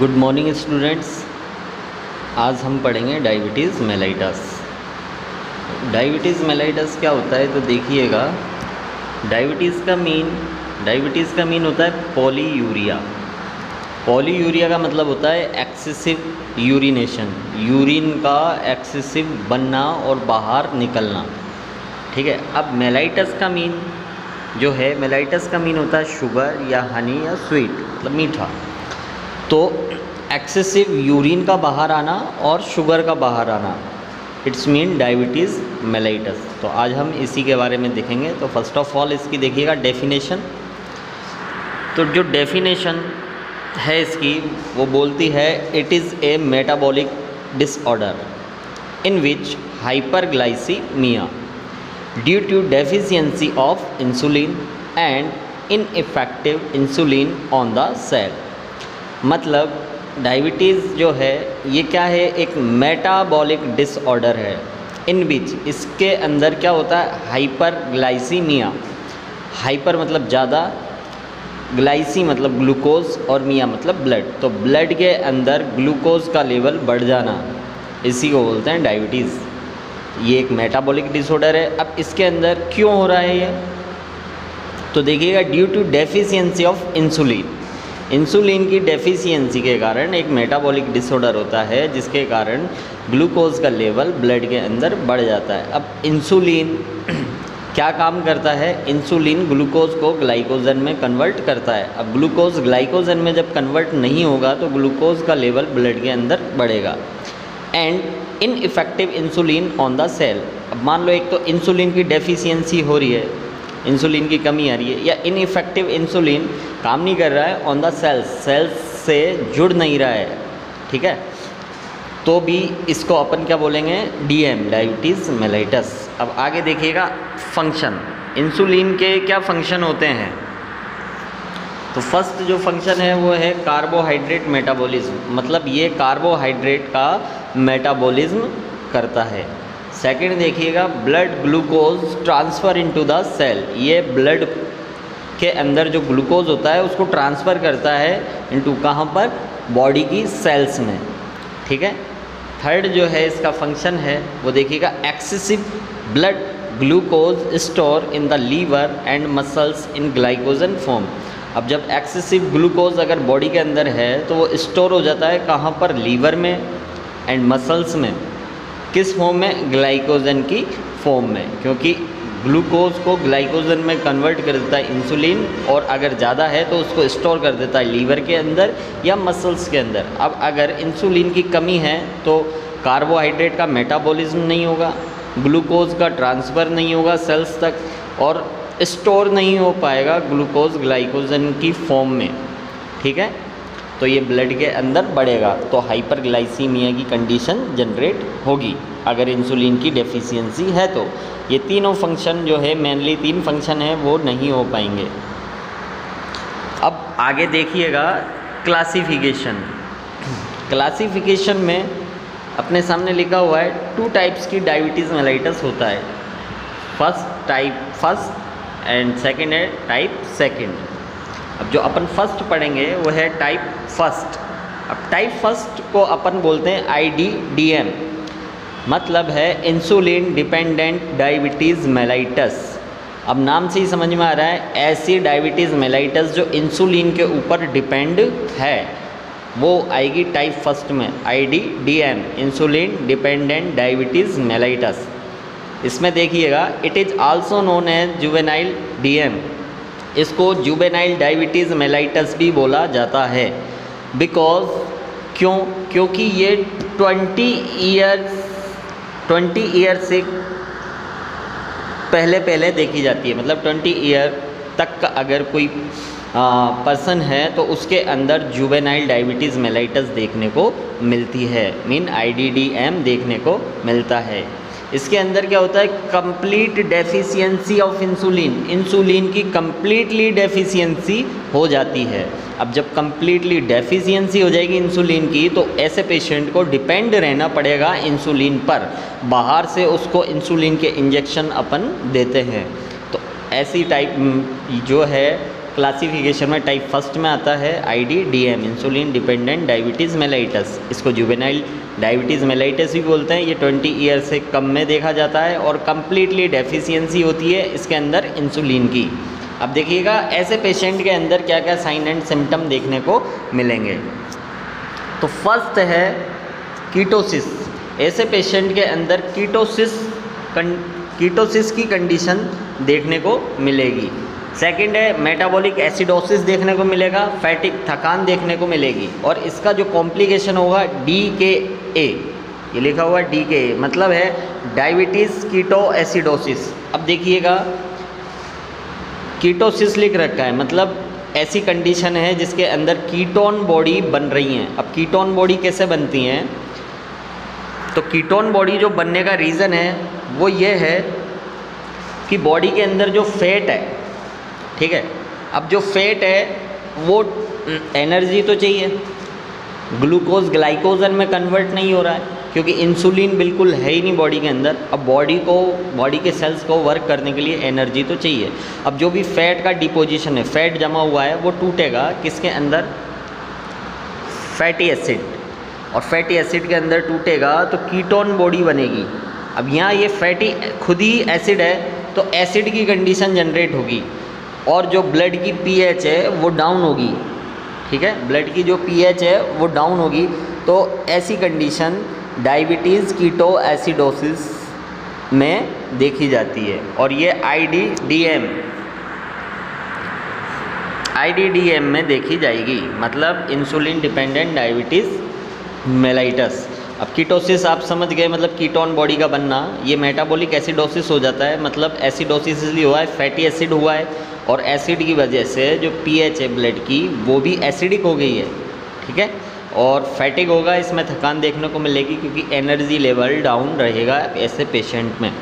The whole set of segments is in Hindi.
Good morning students. आज हम पढ़ेंगे डायबिटीज़ मेलाइटस। डायबिटीज़ मेलाइटस क्या होता है तो देखिएगा, डायबिटीज़ का मीन होता है पॉलीयूरिया। पॉलीयूरिया का मतलब होता है एक्सेसिव यूरिनेशन, यूरिन का एक्सेसिव बनना और बाहर निकलना। ठीक है। अब मेलाइटस का मीन जो है, मेलाइटस का मीन होता है शुगर या हनी या स्वीट, मतलब मीठा। तो एक्सेसिव यूरिन का बाहर आना और शुगर का बाहर आना, इट्स मीन डायबिटीज़ मेलाइटस। तो आज हम इसी के बारे में देखेंगे। तो फर्स्ट ऑफ ऑल इसकी देखिएगा डेफिनेशन। तो जो डेफिनेशन है इसकी, वो बोलती है it is a metabolic disorder in which hyperglycemia due to deficiency of insulin and ineffective insulin on the cell. मतलब डायबिटीज़ जो है ये क्या है, एक मेटाबॉलिक डिसऑर्डर है इन विच, इसके अंदर क्या होता है, हाइपरग्लाइसीमिया। हाइपर मतलब ज़्यादा, ग्लाइसी मतलब ग्लूकोज और मिया मतलब ब्लड। तो ब्लड के अंदर ग्लूकोज का लेवल बढ़ जाना, इसी को बोलते हैं डायबिटीज़। ये एक मेटाबॉलिक डिसऑर्डर है। अब इसके अंदर क्यों हो रहा है ये, तो देखिएगा due to deficiency of insulin. Insulin की डेफिशिएंसी के कारण एक मेटाबॉलिक डिसऑर्डर होता है, जिसके कारण ग्लूकोज का लेवल ब्लड के अंदर बढ़ जाता है। अब इंसुलिन क्या काम करता है, इंसुलिन ग्लूकोज को ग्लाइकोजन में कन्वर्ट करता है। अब ग्लूकोज ग्लाइकोजन में जब कन्वर्ट नहीं होगा तो ग्लूकोज का लेवल ब्लड के अंदर बढ़ेगा। And ineffective insulin on the cell. अब मान लो एक तो इंसुलिन की डेफिशिएंसी हो रही है, इंसुलिन की कमी आ रही है, या इनइफेक्टिव इंसुलिन काम नहीं कर रहा है ऑन द सेल्स, सेल्स से जुड़ नहीं रहा है। ठीक है। तो भी इसको अपन क्या बोलेंगे, डीएम, डायबिटीज़ मेलाइटस। अब आगे देखिएगा फंक्शन, इंसुलिन के क्या फंक्शन होते हैं। तो फर्स्ट जो फंक्शन है वो है कार्बोहाइड्रेट मेटाबॉलिज्म, मतलब ये कार्बोहाइड्रेट का मेटाबॉलिज्म करता है। सेकंड देखिएगा blood glucose transfer into the cell, ये ब्लड के अंदर जो ग्लूकोज होता है उसको ट्रांसफ़र करता है इनटू कहाँ पर, बॉडी की सेल्स में। ठीक है। थर्ड जो है इसका फंक्शन है वो देखिएगा excessive blood glucose store in the liver and muscles in glycogen form. अब जब एक्सेसिव ग्लूकोज अगर बॉडी के अंदर है तो वो स्टोर हो जाता है कहाँ पर, लीवर में एंड मसल्स में। किस फॉर्म में, ग्लाइकोजन की फॉर्म में, क्योंकि ग्लूकोज को ग्लाइकोजन में कन्वर्ट कर देता है इंसुलिन, और अगर ज़्यादा है तो उसको स्टोर कर देता है लीवर के अंदर या मसल्स के अंदर। अब अगर इंसुलिन की कमी है तो कार्बोहाइड्रेट का मेटाबॉलिज्म नहीं होगा, ग्लूकोज का ट्रांसफ़र नहीं होगा सेल्स तक, और स्टोर नहीं हो पाएगा ग्लूकोज ग्लाइकोजन की फॉर्म में। ठीक है। तो ये ब्लड के अंदर बढ़ेगा, तो हाइपरग्लाइसीमिया की कंडीशन जनरेट होगी अगर इंसुलिन की डेफिशिएंसी है। तो ये तीनों फंक्शन जो है, मेनली 3 फंक्शन है, वो नहीं हो पाएंगे। अब आगे देखिएगा क्लासिफिकेशन। क्लासिफिकेशन में अपने सामने लिखा हुआ है 2 टाइप्स की डायबिटीज़ मेलाइटस होता है। फर्स्ट एंड सेकेंड है टाइप सेकेंड। अब जो अपन फर्स्ट पढ़ेंगे वो है टाइप फर्स्ट। अब टाइप फर्स्ट को अपन बोलते हैं IDDM, मतलब है इंसुलिन डिपेंडेंट डायबिटीज़ मेलाइटस। अब नाम से ही समझ में आ रहा है, ऐसी डायबिटीज़ मेलाइटस जो इंसुलिन के ऊपर डिपेंड है वो आएगी टाइप फर्स्ट में, IDDM, insulin dependent diabetes mellitus. इसमें देखिएगा it is also known as juvenile DM, इसको जुवेनाइल डायबिटीज़ मेलाइटस भी बोला जाता है। बिकॉज क्योंकि ये 20 ईयर से पहले देखी जाती है। मतलब 20 ईयर तक का अगर कोई पर्सन है तो उसके अंदर जुवेनाइल डायबिटीज़ मेलाइटस देखने को मिलती है, मीन IDDM देखने को मिलता है। इसके अंदर क्या होता है, complete deficiency of insulin, insulin की कंप्लीटली डेफिशिएंसी हो जाती है। अब जब कंप्लीटली डेफिशिएंसी हो जाएगी इंसुलिन की, तो ऐसे पेशेंट को डिपेंड रहना पड़ेगा इंसुलिन पर, बाहर से उसको इंसुलिन के इंजेक्शन अपन देते हैं। तो ऐसी टाइप जो है क्लासिफिकेशन में टाइप फर्स्ट में आता है IDDM, insulin dependent diabetes mellitus. इसको जुवेनाइल डायबिटीज़ मेलाइटस भी बोलते हैं। ये 20 ईयर से कम में देखा जाता है और कम्प्लीटली डेफिशिएंसी होती है इसके अंदर इंसुलिन की। अब देखिएगा ऐसे पेशेंट के अंदर क्या क्या साइन एंड सिम्टम देखने को मिलेंगे। तो फर्स्ट है कीटोसिस। ऐसे पेशेंट के अंदर कीटोसिस की कंडीशन देखने को मिलेगी। सेकंड है मेटाबॉलिक एसिडोसिस देखने को मिलेगा, फैटिक थकान देखने को मिलेगी। और इसका जो कॉम्प्लिकेशन होगा DKA, ये लिखा हुआ है DKA, मतलब है डायबिटीज़ कीटो एसिडोसिस। अब देखिएगा कीटोसिस लिख रखा है, मतलब ऐसी कंडीशन है जिसके अंदर कीटोन बॉडी बन रही हैं। अब कीटोन बॉडी कैसे बनती हैं? तो कीटोन बॉडी जो बनने का रीज़न है वो ये है कि बॉडी के अंदर जो फैट है, ठीक है, अब जो फैट है वो एनर्जी तो चाहिए, ग्लूकोज ग्लाइकोजन में कन्वर्ट नहीं हो रहा है क्योंकि इंसुलिन बिल्कुल है ही नहीं बॉडी के अंदर। अब बॉडी के सेल्स को वर्क करने के लिए एनर्जी तो चाहिए। अब जो भी फैट का डिपोजिशन है, फैट जमा हुआ है, वो टूटेगा किसके अंदर? Fatty acid. और फैटी एसिड के अंदर टूटेगा तो कीटोन बॉडी बनेगी। अब यहाँ ये फैटी खुद ही एसिड है तो एसिड की कंडीशन जनरेट होगी और जो ब्लड की pH है वो डाउन होगी, ठीक है, ब्लड की जो pH है वो डाउन होगी। तो ऐसी कंडीशन डायबिटीज़ कीटो एसिडोसिस में देखी जाती है और ये IDDM में देखी जाएगी, मतलब इंसुलिन डिपेंडेंट डायबिटीज़ मेलाइटस। अब कीटोसिस आप समझ गए, मतलब कीटोन बॉडी का बनना। ये मेटाबॉलिक एसिडोसिस हो जाता है, मतलब एसिडोसिस इसलिए हुआ है, फैटी एसिड हुआ है और एसिड की वजह से जो pH है ब्लड की वो भी एसिडिक हो गई है, ठीक है। और फैटिक होगा, इसमें थकान देखने को मिलेगी क्योंकि एनर्जी लेवल डाउन रहेगा ऐसे पेशेंट में।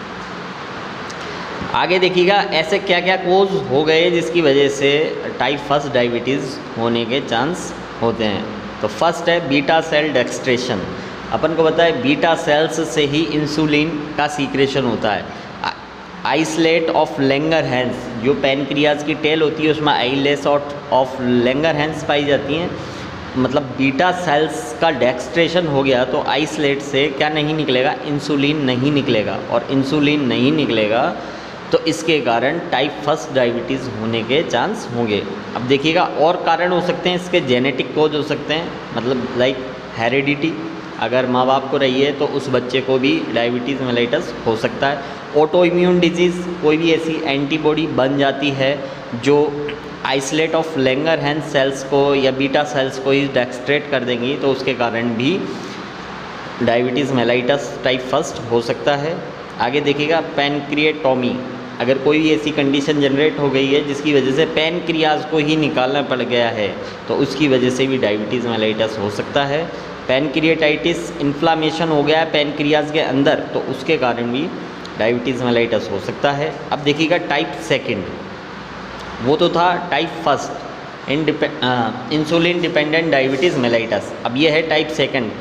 आगे देखिएगा ऐसे क्या क्या कोज हो गए जिसकी वजह से टाइप फर्स्ट डायबिटीज़ होने के चांस होते हैं। तो फर्स्ट है बीटा सेल डेक्सट्रेशन। अपन को पता है बीटा सेल्स से ही इंसुलिन का सीक्रेशन होता है। आइसलेट ऑफ लैंगरहैंस, जो पैनक्रियाज की टेल होती है उसमें आइलेस ऑफ लैंगरहैंस पाई जाती हैं। मतलब बीटा सेल्स का डेक्सट्रेशन हो गया तो आइसलेट से क्या नहीं निकलेगा? इंसुलिन नहीं निकलेगा। और इंसुलिन नहीं निकलेगा तो इसके कारण टाइप फर्स्ट डायबिटीज़ होने के चांस होंगे। अब देखिएगा और कारण हो सकते हैं इसके, जेनेटिक कोज हो सकते हैं, मतलब लाइक हेरिडिटी, अगर माँ बाप को रही है तो उस बच्चे को भी डायबिटीज़ मेलाइटस हो सकता है। ऑटो इम्यून डिजीज़, कोई भी ऐसी एंटीबॉडी बन जाती है जो आइसलेट ऑफ लैंगरहैंस सेल्स को या बीटा सेल्स को ही डेक्सट्रेट कर देंगी, तो उसके कारण भी डायबिटीज़ मेलाइटस टाइप फर्स्ट हो सकता है। आगे देखिएगा पैनक्रिएटोमी, अगर कोई भी ऐसी कंडीशन जनरेट हो गई है जिसकी वजह से पैनक्रियाज को ही निकालना पड़ गया है तो उसकी वजह से भी डायबिटीज़ मेलाइटस हो सकता है। पैनक्रिएटाइटिस, इन्फ्लामेशन हो गया है पैनक्रियाज के अंदर तो उसके कारण भी डायबिटीज़ मेलाइटस हो सकता है। अब देखिएगा टाइप सेकंड, वो तो था type first insulin dependent diabetes mellitus. अब ये है टाइप सेकंड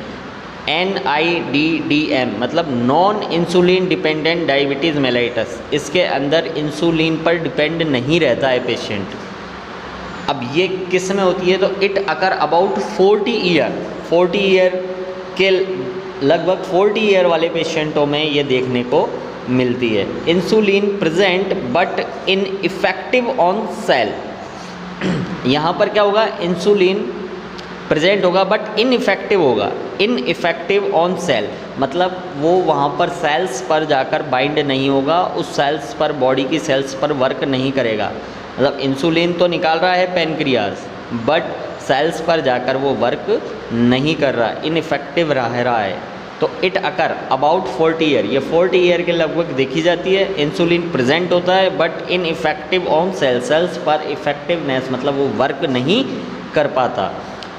NIDDM, मतलब non insulin dependent diabetes mellitus. इसके अंदर इंसुलिन पर डिपेंड नहीं रहता है पेशेंट। अब ये किस में होती है? तो इट अकर अबाउट 40 ईयर के लगभग 40 ईयर वाले पेशेंटों में ये देखने को मिलती है। Insulin present but in effective on cell. यहाँ पर क्या होगा? इंसुलिन प्रेजेंट होगा बट इनइफेक्टिव होगा। इनइफेक्टिव ऑन सेल मतलब वो वहाँ पर सेल्स पर जाकर बाइंड नहीं होगा, उस सेल्स पर, बॉडी की सेल्स पर वर्क नहीं करेगा। मतलब इंसुलिन तो निकाल रहा है पैनक्रियाज बट सेल्स पर जाकर वो वर्क नहीं कर रहा, इनइफेक्टिव रह रहा है। तो इट अकर अबाउट 40 ईयर, ये 40 ईयर के लगभग देखी जाती है। इंसुलिन प्रेजेंट होता है but ineffective on cell, cells पर इफेक्टिवनेस मतलब वो वर्क नहीं कर पाता।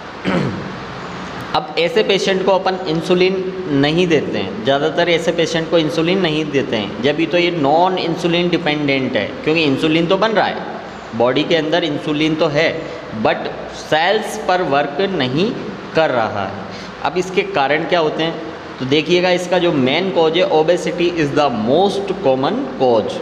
अब ऐसे पेशेंट को अपन इंसुलिन नहीं देते हैं, ज़्यादातर ऐसे पेशेंट को इंसुलिन नहीं देते हैं जब भी तो ये नॉन इंसुलिन डिपेंडेंट है, क्योंकि इंसुलिन तो बन रहा है, बॉडी के अंदर इंसुलिन तो है बट सेल्स पर वर्क नहीं कर रहा है। अब इसके कारण क्या होते हैं? तो देखिएगा इसका जो मेन कॉज है obesity is the most common cause.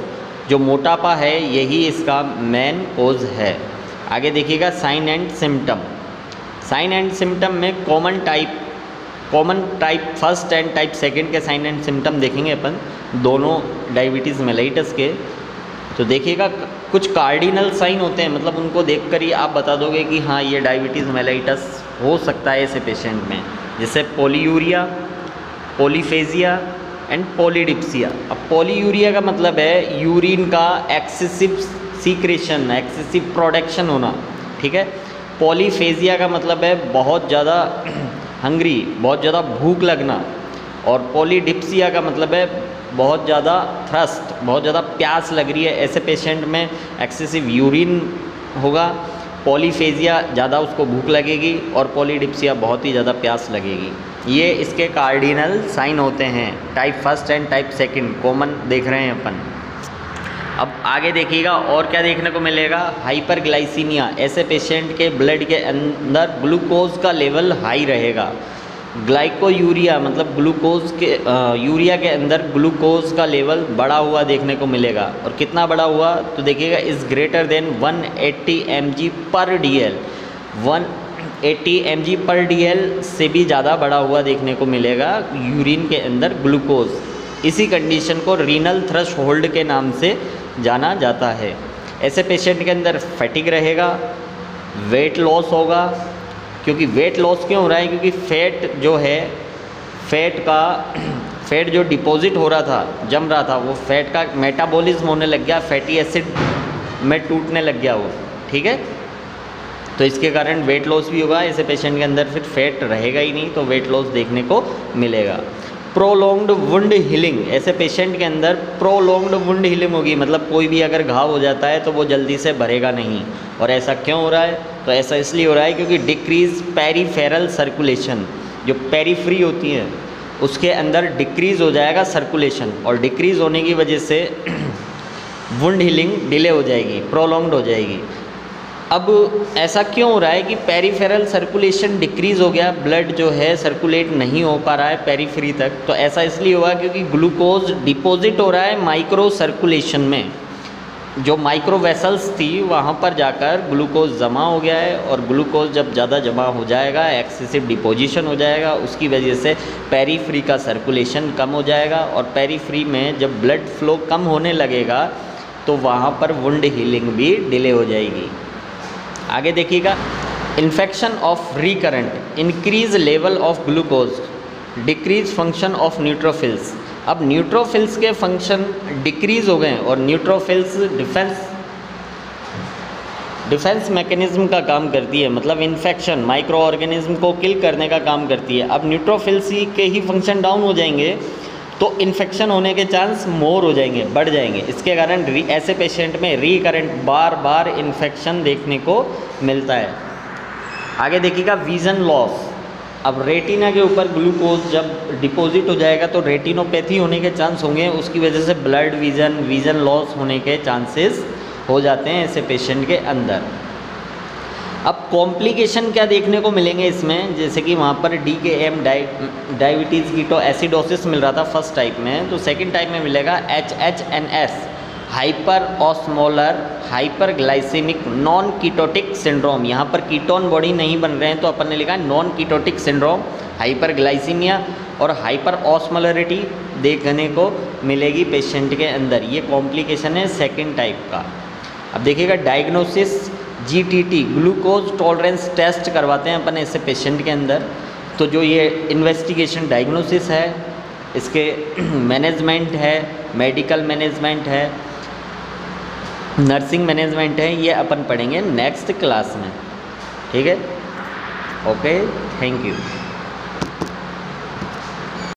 जो मोटापा है यही इसका मेन कोज है। आगे देखिएगा sign and symptom. Sign and symptom में common type first and type second के साइन एंड सिम्टम देखेंगे अपन दोनों डायबिटीज़ मेलाइटस के। तो देखिएगा कुछ कार्डिनल साइन होते हैं, मतलब उनको देखकर ही आप बता दोगे कि हाँ ये डायबिटीज़ मेलाइटस हो सकता है ऐसे पेशेंट में, जैसे पॉलीयूरिया, पॉलीफेजिया एंड पॉलीडिप्सिया। अब पॉलीयूरिया का मतलब है यूरिन का एक्सेसिव सीक्रेशन, एक्सेसिव प्रोडक्शन होना, ठीक है। पॉलीफेजिया का मतलब है बहुत ज़्यादा हंग्री, बहुत ज़्यादा भूख लगना। और पॉलीडिप्सिया का मतलब है बहुत ज़्यादा थ्रस्ट, बहुत ज़्यादा प्यास लग रही है, ऐसे पेशेंट में एक्सेसिव यूरिन होगा। पॉलीफेजिया ज़्यादा उसको भूख लगेगी और पॉलीडिप्सिया बहुत ही ज़्यादा प्यास लगेगी। ये इसके कार्डिनल साइन होते हैं, type first and type second common देख रहे हैं अपन। अब आगे देखिएगा और क्या देखने को मिलेगा, हाइपरग्लाइसीमिया। ऐसे पेशेंट के ब्लड के अंदर ग्लूकोज का लेवल हाई रहेगा। ग्लाइकोयूरिया मतलब ग्लूकोज के यूरिया के अंदर ग्लूकोज का लेवल बढ़ा हुआ देखने को मिलेगा। और कितना बढ़ा हुआ तो देखिएगा इज़ ग्रेटर देन 180 mg पर DL। 180 mg पर DL से भी ज़्यादा बढ़ा हुआ देखने को मिलेगा यूरिन के अंदर ग्लूकोज। इसी कंडीशन को रीनल थ्रेशोल्ड के नाम से जाना जाता है। ऐसे पेशेंट के अंदर फैटिग रहेगा, वेट लॉस होगा। क्योंकि वेट लॉस क्यों हो रहा है, क्योंकि फैट जो है, फैट जो डिपॉजिट हो रहा था, जम रहा था, वो फैट का मेटाबॉलिज्म होने लग गया, फैटी एसिड में टूटने लग गया वो, ठीक है। तो इसके कारण वेट लॉस भी होगा। ऐसे पेशेंट के अंदर फिर फैट रहेगा ही नहीं, तो वेट लॉस देखने को मिलेगा। Prolonged wound healing. ऐसे पेशेंट के अंदर प्रोलॉन्ग्ड वुंड हीलिंग होगी, मतलब कोई भी अगर घाव हो जाता है तो वो जल्दी से भरेगा नहीं। और ऐसा क्यों हो रहा है, तो ऐसा इसलिए हो रहा है क्योंकि डिक्रीज पेरीफेरल सर्कुलेशन, जो पेरीफ्री होती है उसके अंदर डिक्रीज़ हो जाएगा सर्कुलेशन, और डिक्रीज़ होने की वजह से वुंड हीलिंग डिले हो जाएगी, प्रोलॉन्ग्ड हो जाएगी। अब ऐसा क्यों हो रहा है कि पेरीफेरल सर्कुलेशन डिक्रीज़ हो गया, ब्लड जो है सर्कुलेट नहीं हो पा रहा है पेरीफ्री तक, तो ऐसा इसलिए हुआ क्योंकि ग्लूकोज डिपॉजिट हो रहा है माइक्रो सर्कुलेशन में। जो माइक्रो वेसल्स थी वहाँ पर जाकर ग्लूकोज जमा हो गया है, और ग्लूकोज जब ज़्यादा जमा हो जाएगा, एक्सेसिव डिपोजिशन हो जाएगा, उसकी वजह से पेरीफ्री का सर्कुलेशन कम हो जाएगा। और पेरीफ्री में जब ब्लड फ्लो कम होने लगेगा तो वहाँ पर वुंड हीलिंग भी डिले हो जाएगी। आगे देखिएगा, infection of recurrent, increase level of glucose, decrease function of neutrophils. अब न्यूट्रोफिल्स के फंक्शन डिक्रीज़ हो गए, और न्यूट्रोफिल्स डिफेंस मैकेनिज्म का काम करती है, मतलब इन्फेक्शन माइक्रो ऑर्गेनिज्म को किल करने का काम करती है। अब न्यूट्रोफिल्स के ही फंक्शन डाउन हो जाएंगे तो इन्फेक्शन होने के चांस मोर हो जाएंगे, बढ़ जाएंगे। इसके कारण ऐसे पेशेंट में रिकरेंट बार बार इन्फेक्शन देखने को मिलता है। आगे देखिएगा, विज़न लॉस। अब रेटिना के ऊपर ग्लूकोज जब डिपॉजिट हो जाएगा तो रेटिनोपैथी होने के चांस होंगे, उसकी वजह से ब्लड विज़न लॉस होने के चांसेस हो जाते हैं ऐसे पेशेंट के अंदर। अब कॉम्प्लिकेशन क्या देखने को मिलेंगे इसमें, जैसे कि वहाँ पर DKM डायबिटीज़ कीटो एसिडोसिस मिल रहा था फर्स्ट टाइप में, तो सेकंड टाइप में मिलेगा HHNS hyper osmolar hyperglycemic non ketotic syndrome. यहाँ पर कीटोन बॉडी नहीं बन रहे हैं तो अपन ने लिखा है नॉन कीटोटिक सिंड्रोम, हाइपरग्लाइसीमिया और हाइपर ऑस्मोलरिटी देखने को मिलेगी पेशेंट के अंदर। ये कॉम्प्लिकेशन है सेकंड टाइप का। अब देखिएगा, diagnosis GTT glucose tolerance test करवाते हैं अपन ऐसे पेशेंट के अंदर। तो जो ये इन्वेस्टिगेशन डायग्नोसिस है, इसके मैनेजमेंट है, मेडिकल मैनेजमेंट है, नर्सिंग मैनेजमेंट है, ये अपन पढ़ेंगे नेक्स्ट क्लास में, ठीक है। Okay, thank you.